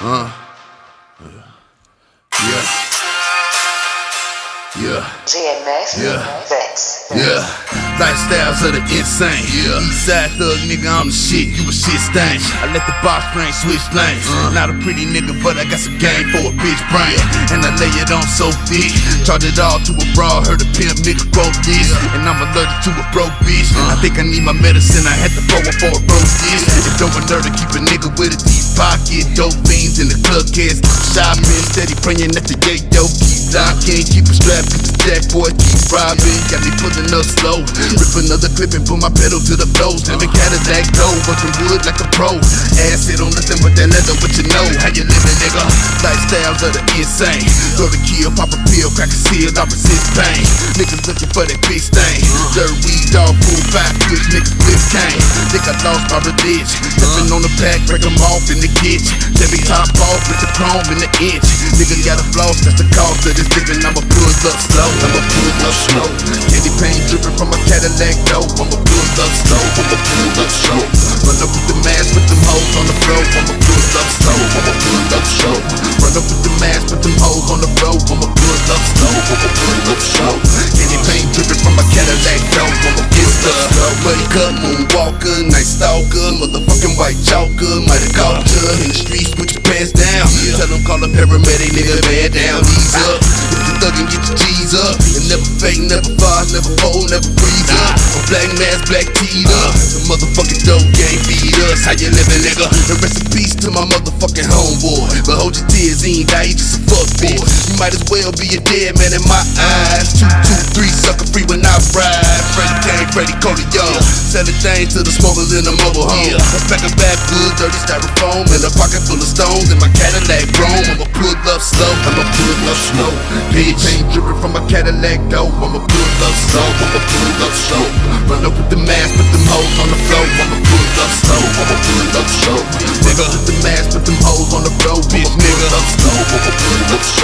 Yeah. Yeah. GMS. Yeah. Vex. Yeah. Lifestyles of the insane. Yeah. Eastside thug nigga, I'm the shit. You a shit stain. I let the box frame switch lanes. Not a pretty nigga, but I got some game for a bitch brain. And I lay it on so thick. Charge it all to a broad. Heard a pimp nigga quote this. And I'm allergic to a broke bitch. I think I need my medicine. I had to throw it for a broke this. It don't alert to keep a nigga with a deep pocket. Dope fiends in the club cast. Shopping. Steady praying at the gate. Yo, keep locking. Keep a strap. Get the jack boy. Keep robbing. Got me pulling up slow. Rip another clip and put my pedal to the floor. Living Cadillac dough, working wood like a pro. Acid on nothing but that leather, but you know how you living, nigga. Lifestyles of the insane. Go to kill, pop a pill, crack a seal, I resist pain. Niggas looking for that big stain. Dirt weed, dog food, 5 push, niggas flip cane. Think I lost my religion. Stepping on the pack, break them off in the kitchen. Chevy top off with the chrome in the inch. Nigga got a floss, that's the cost of this living. I'ma pull up slow, I'ma pull up slow. Candy paint dripping from a Cadillac dough. I'ma pull up slow, I'ma pull up slow. Run up with the mask, put them hoes on the floor. I'ma pull up slow, I'ma pull up slow. Run up with the mask, put them hoes on the floor. I'ma pull up slow, I'ma pull up slow. Candy paint dripping from a Cadillac dough. I'ma pull up slow. Buddy cut, moonwalker, night stalker, motherfucking white chalker. Might have caught you in the streets, put your pants down. Tell them call a paramedic, nigga, man down, ease up. If you thuggin', get your G's up. And never fake, never fall, never fold, never freeze up. A black mask, black teed up. The motherfucking dope game feed us. How you living, nigga? And rest in peace to my motherfucking homeboy. But hold your tears, he ain't die, he just a fuck bitch. You might as well be a dead man in my eyes. 2, 2, 3, sucker free when I ride. Freddie Kane, Freddie Cody, yo. Selling things to the smokers in the mobile home. A pack of backwoods, dirty styrofoam, and a pocket full of stones. In my Cadillac Rome, I'ma pull up slow, I'ma pull up slow. Bitch ain't dripping from my Cadillac dough. I'ma pull up slow, I'ma pull up slow. Run up with the mask, put them hoes on the floor. I'ma pull up slow, I'ma pull up slow. Nigga with the mask, put them hoes on the floor. Bitch nigga up slow, I'ma pull up slow.